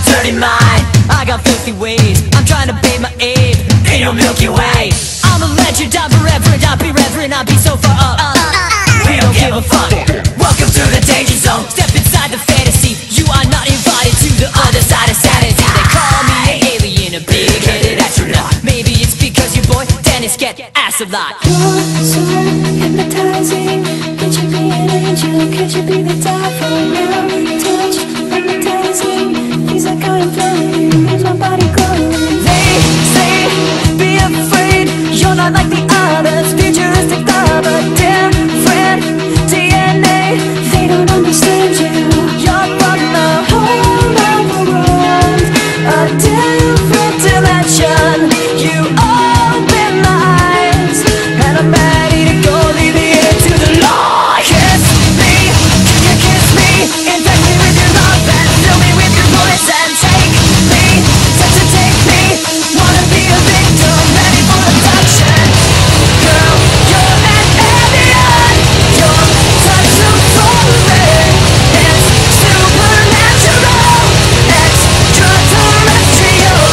dirty mind, I got filthy ways. I'm trying to bathe my ape in your Milky Way. I'm a legend, I'm irreverent, I'll be reverent, I'll be so far up. We don't give a fuck. Welcome to the danger zone. Step inside the fantasy. You are not invited to the other side of sanity. They call me an alien, a big-headed astronaut. Maybe it's because your boy Dennis get ass a lot. You're so hypnotizing. Could you be an angel? Could you be the devil? Now touch, hypnotizing. He's like I'm flying, makes my body glowing. They say, be afraid. You're not like the others. Futuristic thought, but different DNA. They don't understand you. You're from the Whole other world, a different dimension. You open my eyes, and I'm ready to go. Leave me into the light. Kiss me, can you kiss me? Infect me with your love and fill me with your voice and take me, touch and take me. Wanna be a victim, ready for abduction. Girl, you're an alien. Your touch so foreign. It's supernatural, extraterrestrial.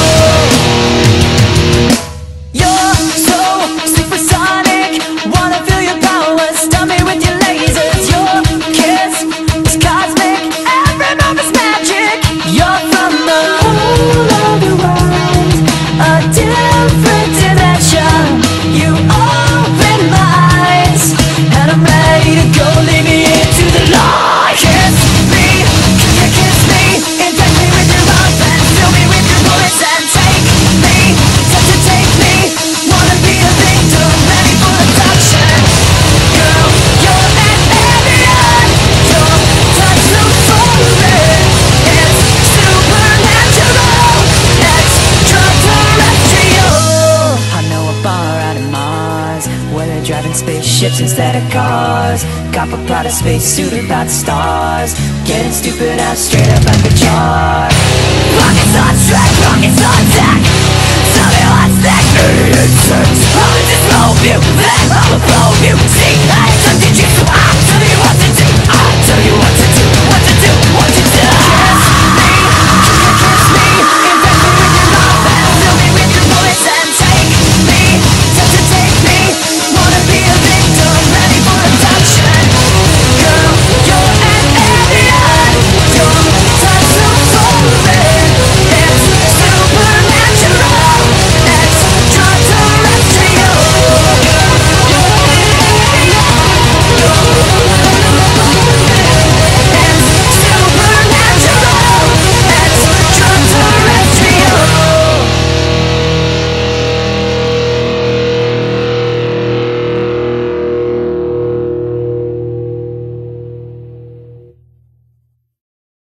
You're so supersonic. Wanna feel your powers, stun me with your lasers. Your kiss is cosmic, every moment's magic. You're from the whole other world, a different dimension. You open my eyes, and I'm ready to go. Lead me into the light. Kiss me, can you kiss me? Infect me with your love and fill me with your bullets and take me, touch and take me. Wanna be a victim, ready for abduction. Girl, you're an alien. Your touch so foreign. It's supernatural, extraterrestrial. I know a bar out of Mars where they're driving spaceships instead of cars. Got a Prada spacesuit about the stars. Getting stupid out straight up at the jar. Rockets on track, rockets on deck. Tell me what's next. 88 cents. I'll just blow you, then I'll blow you. See, I